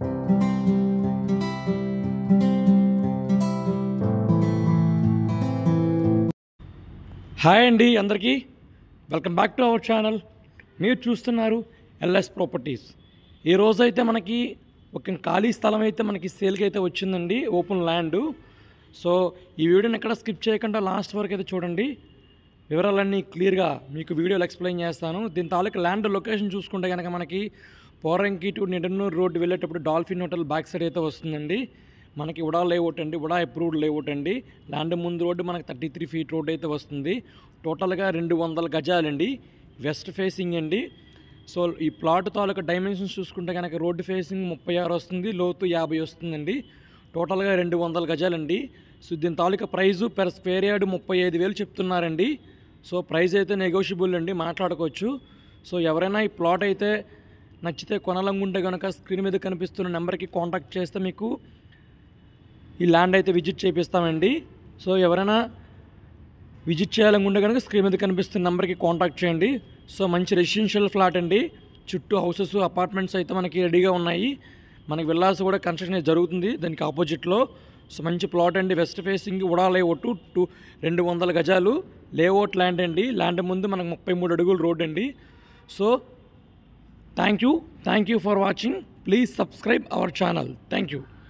Hi అండి అందరికీ welcome back to our channel. మీరు చూస్తున్నారు ఎల్ఎస్ ప్రాపర్టీస్. ఈరోజైతే మనకి ఒక ఖాళీ స్థలం అయితే మనకి సేల్కి అయితే వచ్చిందండి, ఓపెన్ ల్యాండ్. సో ఈ వీడియోని ఎక్కడ స్కిప్ చేయకుండా లాస్ట్ వరకు అయితే చూడండి. వివరాలన్నీ క్లియర్గా మీకు వీడియోలో ఎక్స్ప్లెయిన్ చేస్తాను. దీని తాలూకు ల్యాండ్ లొకేషన్ చూసుకుంటే కనుక మనకి పోరంకి టు నిడన్నూరు రోడ్డు వెళ్ళేటప్పుడు డాల్ఫిన్ హోటల్ బ్యాక్ సైడ్ అయితే వస్తుందండి. మనకి ఉడా లేఅవుట్ అండి, ఉడా అప్రూవ్డ్ లేఅవుట్ అండి. ల్యాండ్ ముందు రోడ్డు మనకి 33 ఫీట్ రోడ్ అయితే వస్తుంది. టోటల్గా 200 గజాలండి, వెస్ట్ ఫేసింగ్ అండి. సో ఈ ప్లాట్ తాలూకా డైమెన్షన్స్ చూసుకుంటే కనుక రోడ్డు ఫేసింగ్ 36 వస్తుంది, లోతు 50 వస్తుందండి. టోటల్గా 200 గజాలండి. సో దీని తాలూకా ప్రైజు పెర్ స్క్వేర్ యార్డ్ 35,000 చెప్తున్నారండి. సో ప్రైస్ అయితే నెగోషియబుల్ అండి, మాట్లాడుకోవచ్చు. సో ఎవరైనా ఈ ప్లాట్ అయితే నచ్చితే కొనాలనుకుంటే కనుక స్క్రీన్ మీద కనిపిస్తున్న నెంబర్కి కాంటాక్ట్ చేస్తే మీకు ఈ ల్యాండ్ అయితే విజిట్ చేపిస్తామండి. సో ఎవరైనా విజిట్ చేయాలనుకుంటే కనుక స్క్రీన్ మీద కనిపిస్తున్న నెంబర్కి కాంటాక్ట్ చేయండి. సో మంచి రెసిడెన్షియల్ ఫ్లాట్ అండి, చుట్టూ హౌసెస్ అపార్ట్మెంట్స్ అయితే మనకి రెడీగా ఉన్నాయి. మనకి విల్లాస్ కూడా కన్స్ట్రక్షన్ జరుగుతుంది దానికి ఆపోజిట్లో. సో మంచి ప్లాట్ అండి, వెస్ట్ ఫేసింగ్ ఉడా లేఅవుట్ 200 గజాలు లేఅవుట్ ల్యాండ్ అండి. ల్యాండ్ ముందు మనకు 33 అడుగుల రోడ్ అండి. So thank you for watching. Please subscribe our channel. Thank you.